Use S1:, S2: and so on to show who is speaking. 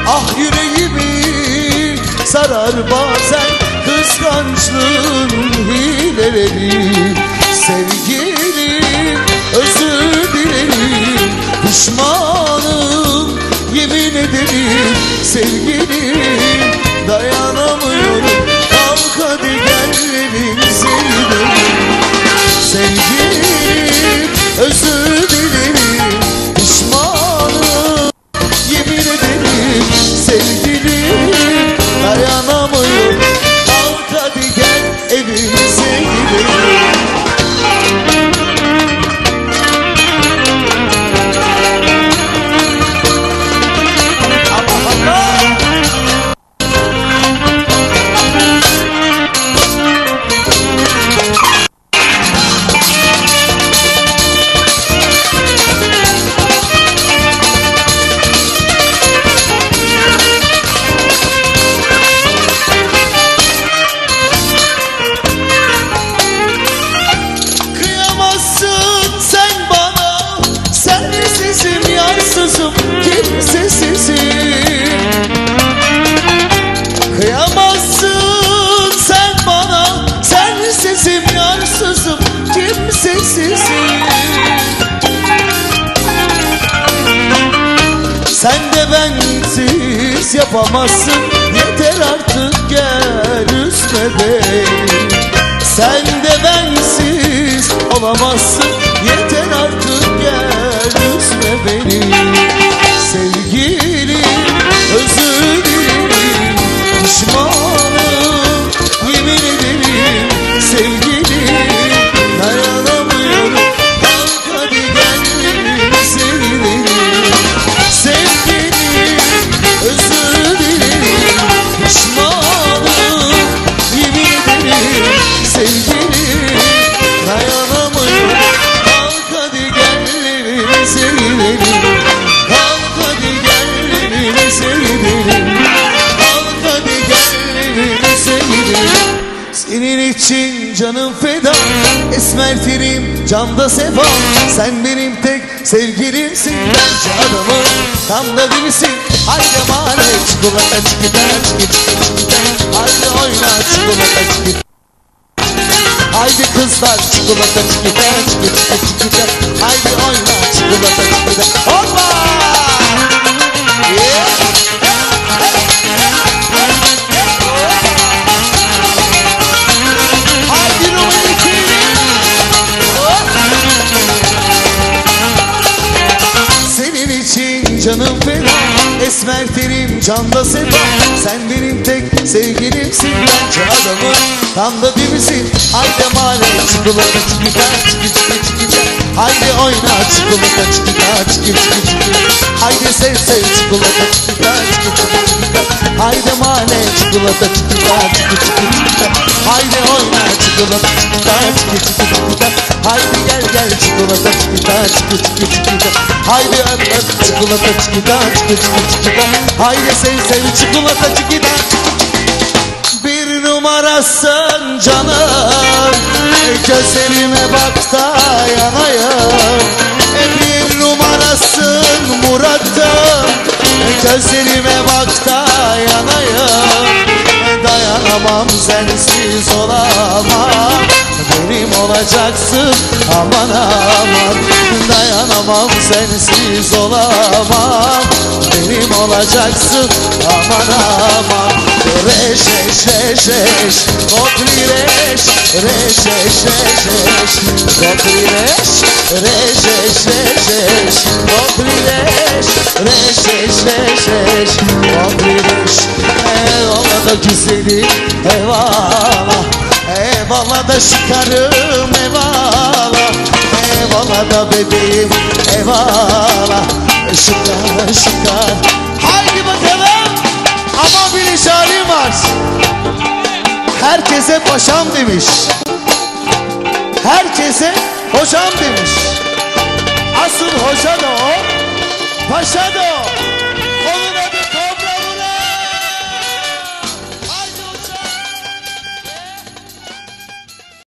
S1: Ah yüreğimi sarar bazen kıskançlığın hileleri. Sevgilim özür dilerim, pişmanım yemin ederim. Sevgilim dayanamıyorum, kalk hadi gel evimize gidelim. Sevgilim özür dilerim, pişmanım yemin ederim. Sevgilim dayanamıyorum, kalk hadi gel evimize gidelim. Kimsesizim, kıyamazsın sen bana, sensizim yarsızım, kimsesizim. Sen de bensiz yapamazsın, yeter artık gel üzme beni. Sen de bensiz olamazsın, yeter artık gel üzme beni. Sevgilim özür dilerim, pişmanım yemin ederim. Sevgilim dayanamıyorum, kalk hadi gel evimize gidelim. Sevgilim özür dilerim, pişmanım yemin ederim. Sevgilim dayanamıyorum, kalk hadi gel evimize gidelim. Senin için canım feda, esmer terim canda sefa. Sen benim tek sevgilimsin, bence adamım tam da delisin. Haydi mane çikolata çikita çikita çikita, haydi oyna çikolata çikita. Haydi kızlar çikolata çikita çikita çikita, haydi oyna çikolata çikita. Hoppa! Canım fena, esmer terim canda sefa. Sen benim tek sevgilimsin, bence adamım tam da delisin. Haydi mane çikolata çikita çikita çikita, haydi oyna çikolata çikita çikita çikita. Haydi sev sev çikolata çikita çikita çikita, haydi mane çikolata çikita çikita çikita. Haydi oyna çikolata çikita çikita çikita, haydi gel gel çikolata çikita çikita çikita. Haydi öp öp çikolata çikita çikita çikita, haydi sev sev çikolata çikita. Bir numarasın canım, gözlerime bak da yanayım. Bir numarasın muradım, gözlerime bak da yanayım. Dayanamam sensiz olamam, benim olacaksın aman aman. Dayanamam sensiz olamam, benim olacaksın aman aman. Reş reş reş reş, kokli reş, reş reş reş reş, kokli reş, reş reş reş reş, kokli reş, reş reş reş reş, kokli reş. Eyvallah da güzelim eyvallah, eyvallah da şıkarım eyvallah, eyvallah da bebeğim eyvallah, şıkar şıkar. Haydi bakalım, ama bir işaretim var. Herkese paşam demiş, herkese hocam demiş. Asıl hoca da o, paşa da o.